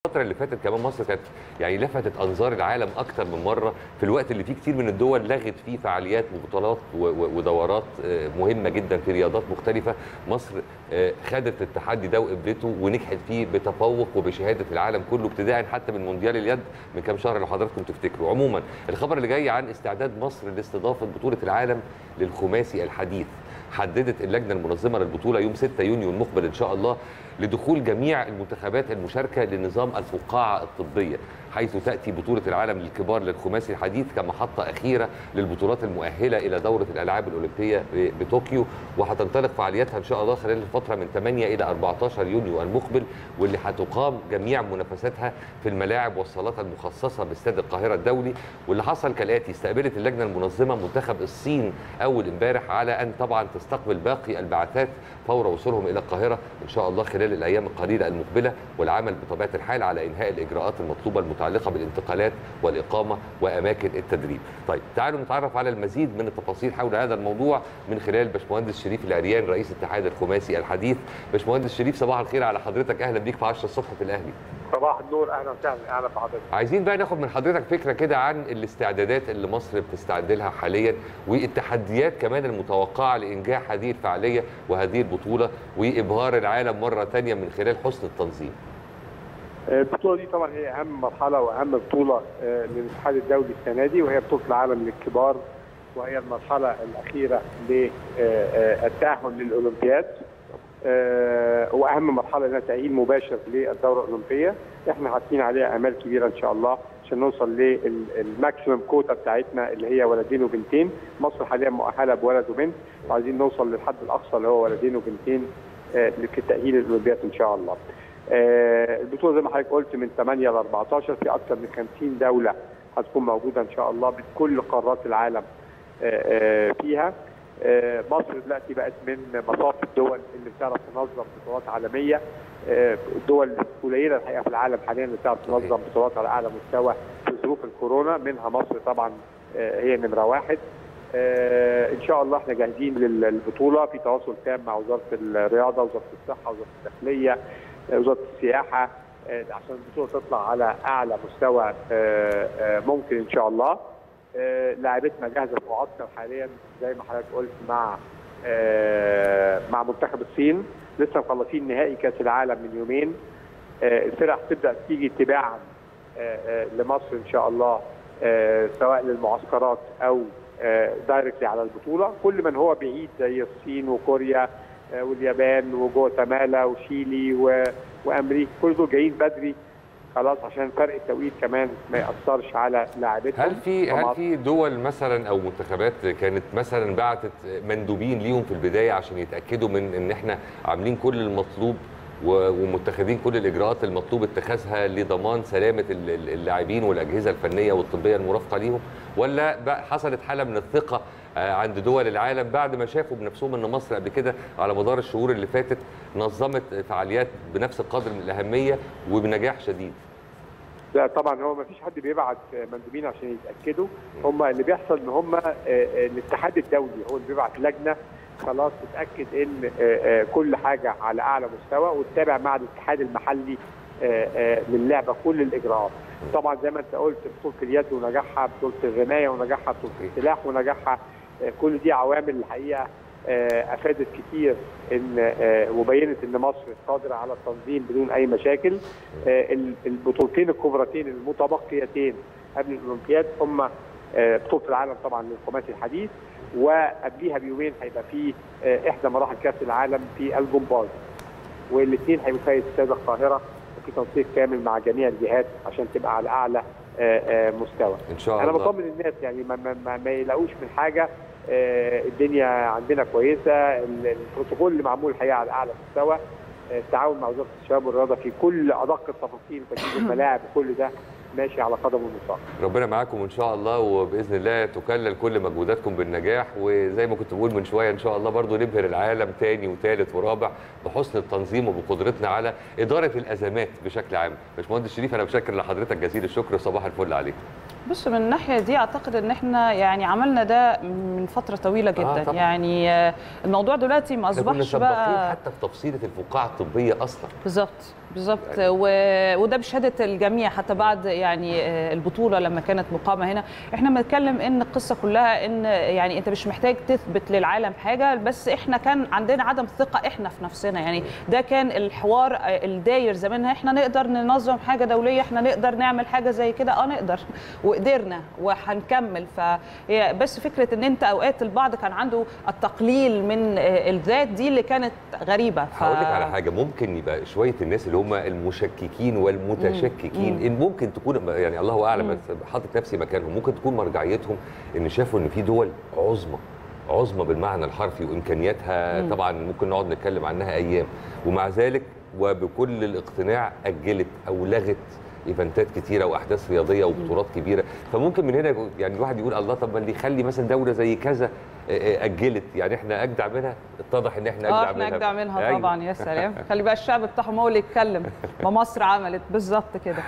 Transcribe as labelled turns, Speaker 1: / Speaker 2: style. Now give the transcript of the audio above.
Speaker 1: الفتره اللي فاتت كمان مصر كانت يعني لفتت انظار العالم اكتر من مره في الوقت اللي فيه كتير من الدول لغت فيه فعاليات وبطولات ودورات مهمه جدا في رياضات مختلفه. مصر خدت التحدي ده وقبلته ونجحت فيه بتفوق وبشهاده العالم كله، ابتداء حتى من مونديال اليد من كام شهر لو حضراتكم تفتكروا. عموما الخبر اللي جاي عن استعداد مصر لاستضافه بطوله العالم للخماسي الحديث. حددت اللجنه المنظمه للبطوله يوم 6 يونيو المقبل ان شاء الله لدخول جميع المنتخبات المشاركه لنظام الفقاعه الطبيه، حيث تاتي بطوله العالم للكبار للخماسي الحديث كمحطه اخيره للبطولات المؤهله الى دوره الالعاب الاولمبيه بطوكيو، وهتنطلق فعالياتها ان شاء الله خلال الفتره من 8 الى 14 يونيو المقبل، واللي هتقام جميع منافساتها في الملاعب والصالات المخصصه باستاد القاهره الدولي. واللي حصل كالاتي: استقبلت اللجنه المنظمه منتخب الصين اول امبارح، على ان طبعا تستقبل باقي البعثات فور وصولهم الى القاهره ان شاء الله خلال الايام القليله المقبله، والعمل بطبيعه الحال على انهاء الاجراءات المطلوبه المتعلقه بالانتقالات والاقامه واماكن التدريب. طيب تعالوا نتعرف على المزيد من التفاصيل حول هذا الموضوع من خلال باشمهندس شريف العريان رئيس اتحاد الخماسي الحديث. باشمهندس شريف صباح الخير على حضرتك، اهلا بيك في 10 الصبح في الاهلي.
Speaker 2: صباح النور، اهلا وسهلا، اهلا بحضرتك.
Speaker 1: عايزين بقى ناخد من حضرتك فكره كده عن الاستعدادات اللي مصر بتستعد لها حاليا، والتحديات كمان المتوقعه لانجاح هذه الفعاليه وهذه البطوله وابهار العالم مره ثانيه من خلال حسن التنظيم.
Speaker 2: البطوله دي طبعا هي اهم مرحله واهم بطوله للاتحاد الدولي السنه دي، وهي بطوله العالم للكبار، وهي المرحله الاخيره للتاهل للاولمبياد، واهم مرحله لها تاهيل مباشر للدوره الاولمبيه. احنا حاطين عليها امال كبيره ان شاء الله عشان نوصل للماكسيمم كوتا بتاعتنا اللي هي ولدين وبنتين. مصر حاليا مؤهله بولد وبنت، وعايزين نوصل للحد الاقصى اللي هو ولدين وبنتين لتاهيل الاولمبياد ان شاء الله. البطوله زي ما حضرتك قلت من 8 ل 14 في اكثر من 50 دوله هتكون موجوده ان شاء الله بكل قارات العالم فيها. مصر دلوقتي بقت من مصاف الدول اللي بتعرف تنظم بطولات عالميه، الدول القليله الحقيقه في العالم حاليا اللي بتعرف تنظم بطولات على اعلى مستوى في ظروف الكورونا، منها مصر طبعا هي نمره واحد. ان شاء الله احنا جاهزين للبطوله في تواصل تام مع وزاره الرياضه، وزاره الصحه، وزاره الداخليه، وزاره السياحه، عشان البطوله تطلع على اعلى مستوى ممكن ان شاء الله. لاعبتنا جاهزه في معسكر حاليا زي ما حضرتك قلت مع منتخب الصين، لسه مخلصين نهائي كاس العالم من يومين. الفرق هتبدا تيجي تباعا لمصر ان شاء الله، سواء للمعسكرات او دايركتلي على البطوله. كل من هو بعيد زي الصين وكوريا واليابان وجواتيمالا وشيلي وامريكا، كل دول جايين بدري خلاص عشان فرق التوقيت كمان ما ياثرش على لاعبتهم.
Speaker 1: هل في دول مثلا او منتخبات كانت مثلا بعتت مندوبين ليهم في البدايه عشان يتاكدوا من ان احنا عاملين كل المطلوب ومتخذين كل الاجراءات المطلوب اتخاذها لضمان سلامه اللاعبين والاجهزه الفنيه والطبيه المرافقه ليهم، ولا حصلت حاله من الثقه عند دول العالم بعد ما شافوا بنفسهم ان مصر قبل كده على مدار الشهور اللي فاتت نظمت فعاليات بنفس القدر من الاهميه وبنجاح شديد؟
Speaker 2: لا طبعا، هو ما فيش حد بيبعت مندوبين عشان يتاكدوا. هم اللي بيحصل ان هم الاتحاد الدولي هو اللي بيبعت لجنه خلاص تتاكد ان كل حاجه على اعلى مستوى، وتتابع مع الاتحاد المحلي للعبه كل الاجراءات. طبعا زي ما انت قلت بطوله اليد ونجاحها، بطوله الرمايه ونجاحها، بطوله السلاح ونجاحها، كل دي عوامل الحقيقه افادت كتير ان وبينت ان مصر قادره على التنظيم بدون اي مشاكل. البطولتين الكبرتين المتبقيتين قبل الاولمبياد هم بطوله العالم طبعا للخماسي الحديث، وقبليها بيومين هيبقى في احدى مراحل كاس العالم في الجمباز، والاثنين هيبقوا في استاد القاهره وفي تنسيق كامل مع جميع الجهات عشان تبقى على اعلى مستوى
Speaker 1: ان شاء الله.
Speaker 2: انا بطمن الناس يعني ما يلاقوش من حاجه، الدنيا عندنا كويسه، البروتوكول اللي معمول الحقيقه على اعلى مستوى، التعاون مع وزاره الشباب والرياضه في كل ادق التفاصيل، تجهيز الملاعب وكل ده ماشي على قدم وساق.
Speaker 1: ربنا معاكم ان شاء الله، وباذن الله تكلل كل مجهوداتكم بالنجاح، وزي ما كنت بقول من شويه ان شاء الله برضو نبهر العالم تاني وثالث ورابع بحسن التنظيم وبقدرتنا على اداره الازمات بشكل عام. باشمهندس شريف انا بشكر لحضرتك جزيل الشكر، صباح الفل عليك.
Speaker 3: بص، من الناحيه دي اعتقد ان احنا يعني عملنا ده من فتره طويله جدا. يعني الموضوع دلوقتي ما اصبحش بقى
Speaker 1: حتى في تفصيله الفقاعه الطبيه اصلا.
Speaker 3: بالظبط وده بشهاده الجميع حتى بعد يعني البطوله لما كانت مقامه هنا. احنا بنتكلم ان القصه كلها ان يعني انت مش محتاج تثبت للعالم حاجه، بس احنا كان عندنا عدم ثقه احنا في نفسنا. يعني ده كان الحوار الداير زمان، احنا نقدر ننظم حاجه دوليه، احنا نقدر نعمل حاجه زي كده، نقدر وقدرنا وهنكمل. فهي بس فكره ان انت اوقات البعض كان عنده التقليل من الذات دي اللي كانت غريبه.
Speaker 1: هقول لك على حاجه، ممكن يبقى شويه الناس اللي هم المشككين والمتشككين ان ممكن تكون يعني الله اعلم، حاطط نفسي مكانهم، ممكن تكون مرجعيتهم ان شافوا ان في دول عظمى بالمعنى الحرفي وامكانياتها طبعا ممكن نقعد نتكلم عنها ايام، ومع ذلك وبكل الاقتناع اجلت او لغت ايفنتات كتيره واحداث رياضيه وبطولات كبيره. فممكن من هنا يعني الواحد يقول الله، طب ما اللي يخلي مثلا دوله زي كذا اجلت، يعني احنا اجدع منها؟ اتضح ان احنا
Speaker 3: اجدع منها طبعا. يا سلام، خلي بقى الشعب بتاعهم هو اللي يتكلم. ما مصر عملت بالظبط كده.